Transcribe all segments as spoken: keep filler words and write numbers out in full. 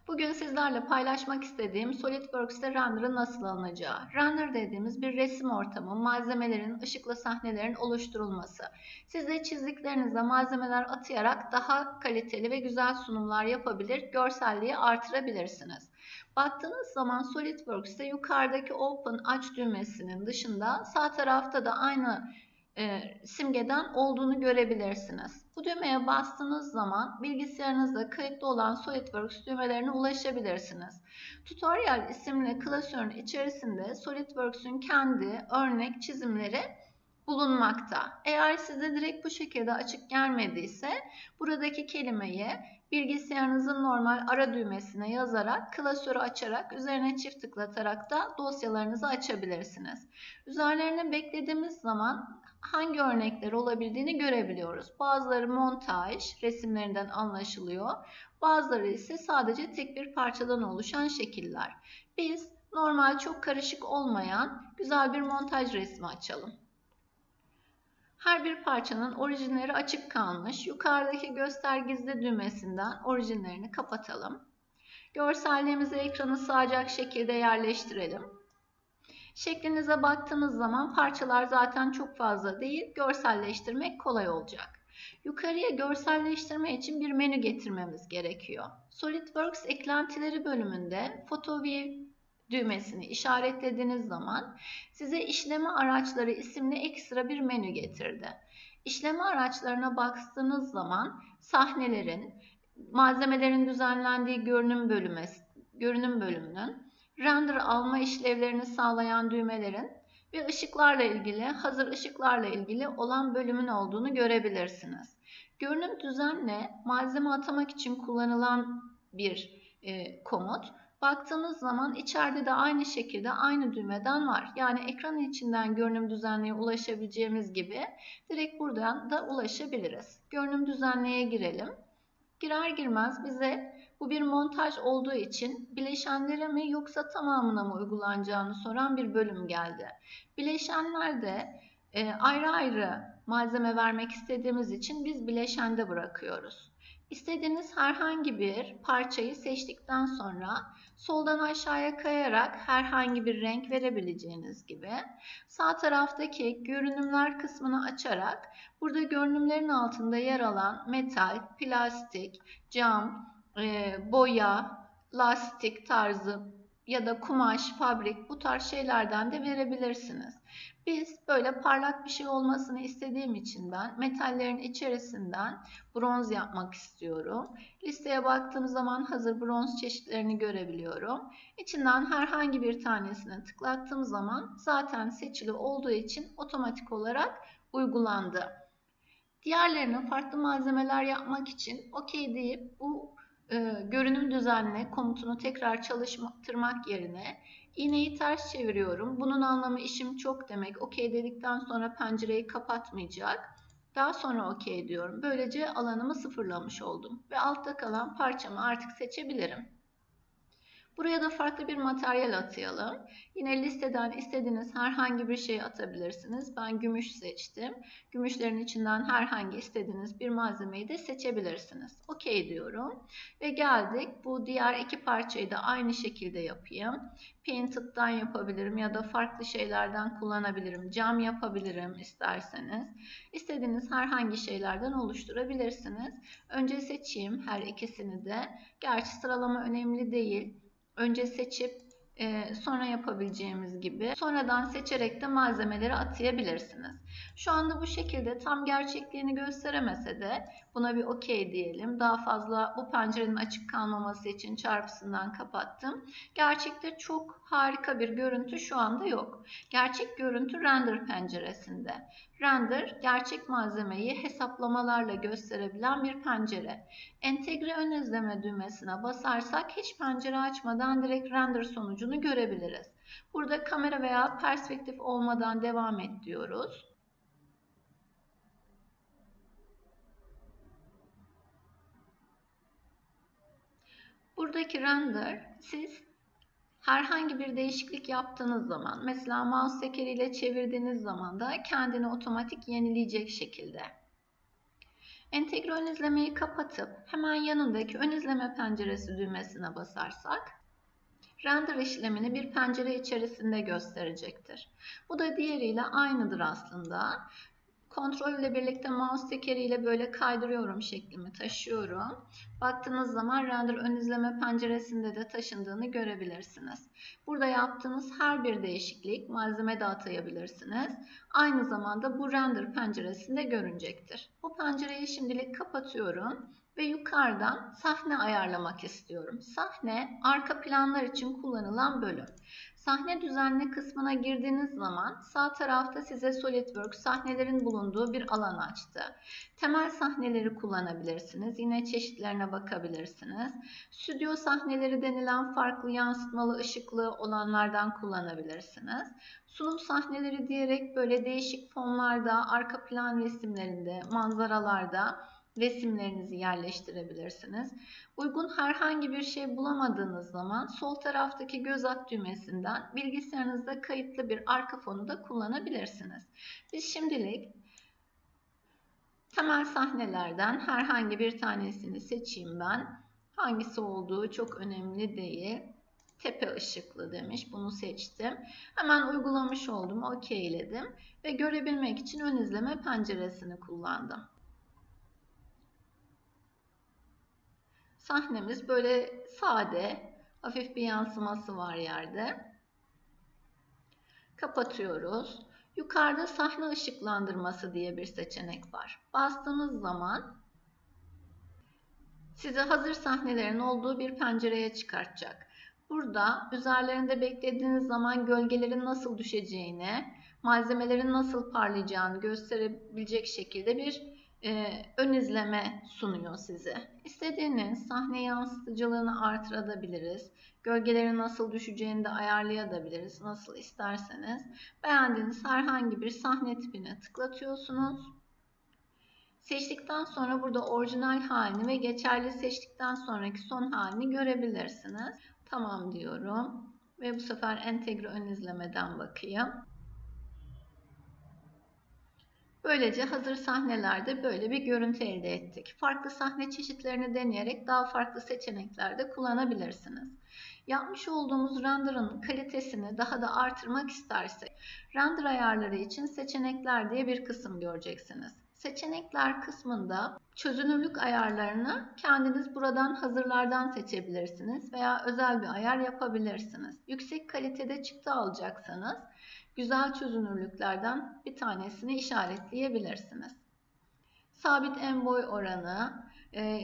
Bugün sizlerle paylaşmak istediğim SolidWorks'te render'ın nasıl alınacağı. Render dediğimiz bir resim ortamı, malzemelerin, ışıklı sahnelerin oluşturulması. Siz de çizdiklerinize malzemeler atayarak daha kaliteli ve güzel sunumlar yapabilir, görselliği artırabilirsiniz. Baktığınız zaman SolidWorks'te yukarıdaki Open aç düğmesinin dışında sağ tarafta da aynı E, simgeden olduğunu görebilirsiniz. Bu düğmeye bastığınız zaman bilgisayarınızda kayıtlı olan SolidWorks düğmelerine ulaşabilirsiniz. Tutorial isimli klasörün içerisinde SolidWorks'ün kendi örnek çizimleri bulunmakta. Eğer size direkt bu şekilde açık gelmediyse buradaki kelimeyi bilgisayarınızın normal ara düğmesine yazarak klasörü açarak üzerine çift tıklatarak da dosyalarınızı açabilirsiniz. Üzerlerine beklediğimiz zaman hangi örnekler olabildiğini görebiliyoruz. Bazıları montaj, resimlerinden anlaşılıyor. Bazıları ise sadece tek bir parçadan oluşan şekiller. Biz normal çok karışık olmayan güzel bir montaj resmi açalım. Her bir parçanın orijinleri açık kalmış. Yukarıdaki göster gizli düğmesinden orijinlerini kapatalım. Görselliğimizi ekranı sığacak şekilde yerleştirelim. Şeklinize baktığınız zaman parçalar zaten çok fazla değil, görselleştirmek kolay olacak. Yukarıya görselleştirme için bir menü getirmemiz gerekiyor. SolidWorks eklentileri bölümünde PhotoView düğmesini işaretlediğiniz zaman size işleme araçları isimli ekstra bir menü getirdi. İşleme araçlarına baktığınız zaman sahnelerin, malzemelerin düzenlendiği görünüm bölümü, görünüm bölümünün, render alma işlevlerini sağlayan düğmelerin ve ışıklarla ilgili, hazır ışıklarla ilgili olan bölümün olduğunu görebilirsiniz. Görünüm düzenle malzeme atamak için kullanılan bir e, komut. Baktığınız zaman içeride de aynı şekilde aynı düğmeden var. Yani ekranın içinden görünüm düzenleye ulaşabileceğimiz gibi direkt buradan da ulaşabiliriz. Görünüm düzenleye girelim. Girer girmez bize bu bir montaj olduğu için bileşenlere mi yoksa tamamına mı uygulanacağını soran bir bölüm geldi. Bileşenlerde e, ayrı ayrı malzeme vermek istediğimiz için biz bileşende bırakıyoruz. İstediğiniz herhangi bir parçayı seçtikten sonra soldan aşağıya kayarak herhangi bir renk verebileceğiniz gibi sağ taraftaki görünümler kısmını açarak burada görünümlerin altında yer alan metal, plastik, cam, e, boya, lastik tarzı ya da kumaş, fabrik bu tarz şeylerden de verebilirsiniz. Biz böyle parlak bir şey olmasını istediğim için ben metallerin içerisinden bronz yapmak istiyorum. Listeye baktığım zaman hazır bronz çeşitlerini görebiliyorum. İçinden herhangi bir tanesine tıklattığım zaman zaten seçili olduğu için otomatik olarak uygulandı. Diğerlerine farklı malzemeler yapmak için OK deyip bu e, görünüm düzenle komutunu tekrar çalıştırmak yerine iğneyi ters çeviriyorum. Bunun anlamı işim çok demek. OK dedikten sonra pencereyi kapatmayacak. Daha sonra OK diyorum. Böylece alanımı sıfırlamış oldum. Ve altta kalan parçamı artık seçebilirim. Buraya da farklı bir materyal atayalım. Yine listeden istediğiniz herhangi bir şey atabilirsiniz. Ben gümüş seçtim. Gümüşlerin içinden herhangi istediğiniz bir malzemeyi de seçebilirsiniz. OK diyorum. Ve geldik. Bu diğer iki parçayı da aynı şekilde yapayım. Painted'dan yapabilirim ya da farklı şeylerden kullanabilirim. Cam yapabilirim isterseniz. İstediğiniz herhangi şeylerden oluşturabilirsiniz. Önce seçeyim her ikisini de. Gerçi sıralama önemli değil. Önce seçip e, sonra yapabileceğimiz gibi sonradan seçerek de malzemeleri atayabilirsiniz. Şu anda bu şekilde tam gerçekliğini gösteremese de buna bir OK diyelim. Daha fazla bu pencerenin açık kalmaması için çarpısından kapattım. Gerçekte çok harika bir görüntü şu anda yok. Gerçek görüntü render penceresinde. Render, gerçek malzemeyi hesaplamalarla gösterebilen bir pencere. Entegre ön izleme düğmesine basarsak hiç pencere açmadan direkt render sonucunu görebiliriz. Burada kamera veya perspektif olmadan devam et diyoruz. Buradaki render siz herhangi bir değişiklik yaptığınız zaman, mesela mouse tekeriyle çevirdiğiniz zaman da kendini otomatik yenileyecek şekilde. Entegre ön izlemeyi kapatıp hemen yanındaki ön izleme penceresi düğmesine basarsak render işlemini bir pencere içerisinde gösterecektir. Bu da diğeriyle aynıdır aslında. Kontrol ile birlikte mouse tekeriyle böyle kaydırıyorum, şeklimi taşıyorum. Baktığınız zaman render ön izleme penceresinde de taşındığını görebilirsiniz. Burada yaptığınız her bir değişiklik malzeme de atayabilirsiniz. Aynı zamanda bu render penceresinde görünecektir. Bu pencereyi şimdilik kapatıyorum ve yukarıdan sahne ayarlamak istiyorum. Sahne arka planlar için kullanılan bölüm. Sahne düzenle kısmına girdiğiniz zaman sağ tarafta size SolidWorks sahnelerin bulunduğu bir alan açtı. Temel sahneleri kullanabilirsiniz. Yine çeşitlerine bakabilirsiniz. Stüdyo sahneleri denilen farklı yansıtmalı ışıklı olanlardan kullanabilirsiniz. Sunum sahneleri diyerek böyle değişik fonlarda, arka plan resimlerinde, manzaralarda resimlerinizi yerleştirebilirsiniz. Uygun herhangi bir şey bulamadığınız zaman sol taraftaki göz at düğmesinden bilgisayarınızda kayıtlı bir arka fonu da kullanabilirsiniz. Biz şimdilik temel sahnelerden herhangi bir tanesini seçeyim ben. Hangisi olduğu çok önemli değil. Tepe ışıklı demiş. Bunu seçtim. Hemen uygulamış oldum. Okeyledim. Ve görebilmek için ön izleme penceresini kullandım. Sahnemiz böyle sade, hafif bir yansıması var yerde. Kapatıyoruz. Yukarıda sahne ışıklandırması diye bir seçenek var. Bastığınız zaman sizi hazır sahnelerin olduğu bir pencereye çıkartacak. Burada üzerlerinde beklediğiniz zaman gölgelerin nasıl düşeceğini, malzemelerin nasıl parlayacağını gösterebilecek şekilde bir e, ön izleme sunuyor size. İstediğiniz sahne yansıtıcılığını artırabiliriz. Gölgelerin nasıl düşeceğini de ayarlayabiliriz. Nasıl isterseniz. Beğendiğiniz herhangi bir sahne tipine tıklatıyorsunuz. Seçtikten sonra burada orijinal halini ve geçerli seçtikten sonraki son halini görebilirsiniz. Tamam diyorum ve bu sefer entegre ön izlemeden bakayım. Böylece hazır sahnelerde böyle bir görüntü elde ettik. Farklı sahne çeşitlerini deneyerek daha farklı seçeneklerde kullanabilirsiniz. Yapmış olduğumuz render'ın kalitesini daha da artırmak istersek, render ayarları için seçenekler diye bir kısım göreceksiniz. Seçenekler kısmında çözünürlük ayarlarını kendiniz buradan hazırlardan seçebilirsiniz veya özel bir ayar yapabilirsiniz. Yüksek kalitede çıktı alacaksanız güzel çözünürlüklerden bir tanesini işaretleyebilirsiniz. Sabit en boy oranı, e,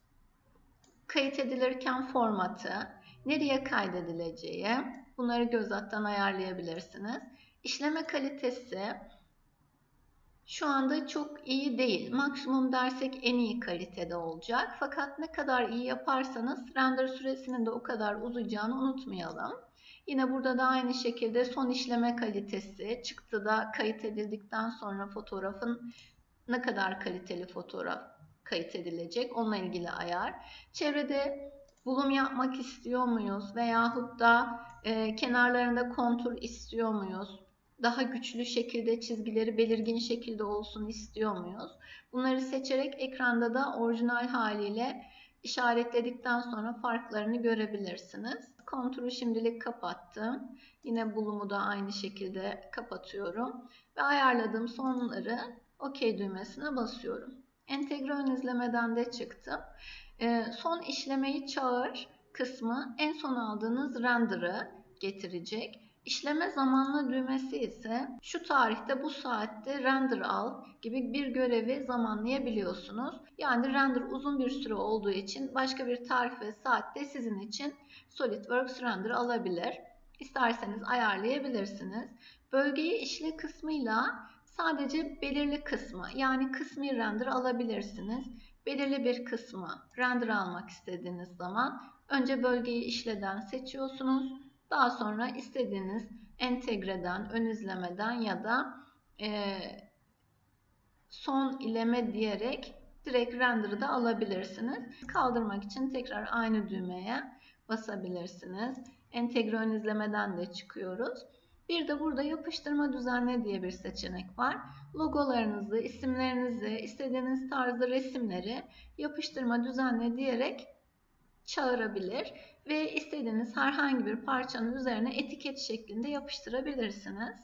kayıt edilirken formatı, nereye kaydedileceği, bunları göz alttan ayarlayabilirsiniz. İşleme kalitesi şu anda çok iyi değil. Maksimum dersek en iyi kalitede olacak. Fakat ne kadar iyi yaparsanız render süresinin de o kadar uzayacağını unutmayalım. Yine burada da aynı şekilde son işleme kalitesi, çıktıda kayıt edildikten sonra fotoğrafın ne kadar kaliteli fotoğraf kayıt edilecek, onunla ilgili ayar. Çevrede bulum yapmak istiyor muyuz veyahut da e, kenarlarında kontur istiyor muyuz? Daha güçlü şekilde çizgileri belirgin şekilde olsun istiyor muyuz? Bunları seçerek ekranda da orijinal haliyle işaretledikten sonra farklarını görebilirsiniz. Konturu şimdilik kapattım. Yine bulumu da aynı şekilde kapatıyorum. Ve ayarladığım sonları OK düğmesine basıyorum. Entegre ön izlemeden de çıktım. Ee, son işlemeyi çağır kısmı en son aldığınız render'ı getirecek. İşleme zamanla düğmesi ise şu tarihte bu saatte render al gibi bir görevi zamanlayabiliyorsunuz. Yani render uzun bir süre olduğu için başka bir tarih ve saatte sizin için SolidWorks render alabilir. İsterseniz ayarlayabilirsiniz. Bölgeyi işle kısmıyla sadece belirli kısmı yani kısmi render alabilirsiniz. Belirli bir kısmı render almak istediğiniz zaman önce bölgeyi işleden seçiyorsunuz. Daha sonra istediğiniz entegreden, ön izlemeden ya da e, son ileme diyerek direkt render'ı da alabilirsiniz. Kaldırmak için tekrar aynı düğmeye basabilirsiniz. Entegre ön izlemeden de çıkıyoruz. Bir de burada yapıştırma düzenle diye bir seçenek var. Logolarınızı, isimlerinizi, istediğiniz tarzda resimleri yapıştırma düzenle diyerek çağırabilir ve istediğiniz herhangi bir parçanın üzerine etiket şeklinde yapıştırabilirsiniz.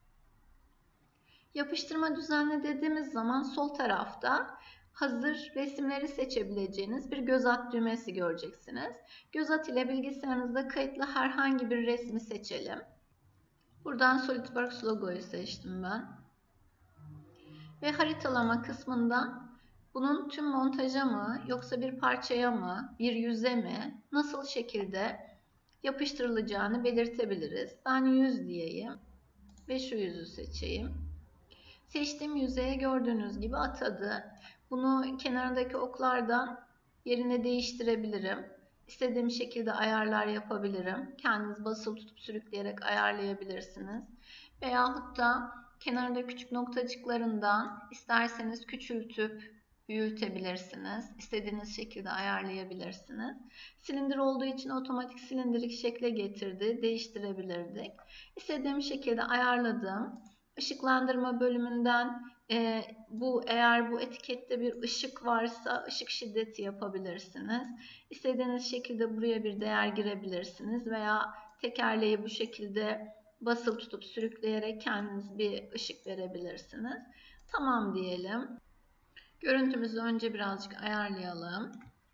Yapıştırma düzenle dediğimiz zaman sol tarafta hazır resimleri seçebileceğiniz bir göz at düğmesi göreceksiniz. Göz at ile bilgisayarınızda kayıtlı herhangi bir resmi seçelim. Buradan SolidWorks logoyu seçtim ben. Ve haritalama kısmından bunun tüm montaja mı yoksa bir parçaya mı, bir yüze mi, nasıl şekilde yapıştırılacağını belirtebiliriz. Ben yüz diyeyim ve şu yüzü seçeyim. Seçtiğim yüzeye gördüğünüz gibi atadı. Bunu kenarındaki oklardan yerine değiştirebilirim. İstediğim şekilde ayarlar yapabilirim. Kendiniz basılı tutup sürükleyerek ayarlayabilirsiniz. Veyahut da kenarında küçük noktacıklarından isterseniz küçültüp büyütebilirsiniz. İstediğiniz şekilde ayarlayabilirsiniz. Silindir olduğu için otomatik silindirik şekle getirdi. Değiştirebilirdik. İstediğim şekilde ayarladım. Işıklandırma bölümünden e, bu eğer bu etikette bir ışık varsa ışık şiddeti yapabilirsiniz. İstediğiniz şekilde buraya bir değer girebilirsiniz veya tekerleği bu şekilde basılı tutup sürükleyerek kendiniz bir ışık verebilirsiniz. Tamam diyelim. Görüntümüzü önce birazcık ayarlayalım.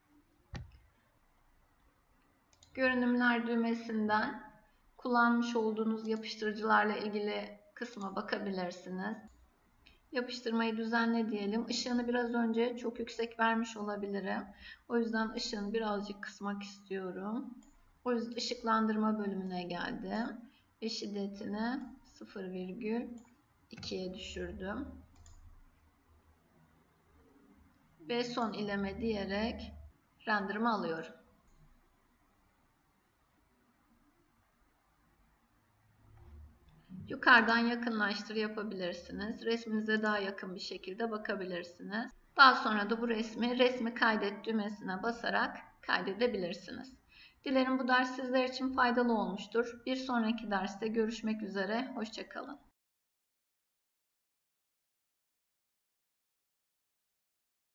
Görünümler düğmesinden kullanmış olduğunuz yapıştırıcılarla ilgili kısma bakabilirsiniz. Yapıştırmayı düzenle diyelim. Işığını biraz önce çok yüksek vermiş olabilirim. O yüzden ışığını birazcık kısmak istiyorum. O yüzden ışıklandırma bölümüne geldim. Ve şiddetini sıfır virgül ikiye düşürdüm. Ve son ileme diyerek render'ımı alıyorum. Yukarıdan yakınlaştır yapabilirsiniz. Resminize daha yakın bir şekilde bakabilirsiniz. Daha sonra da bu resmi resmi kaydet düğmesine basarak kaydedebilirsiniz. Dilerim bu ders sizler için faydalı olmuştur. Bir sonraki derste görüşmek üzere. Hoşça kalın.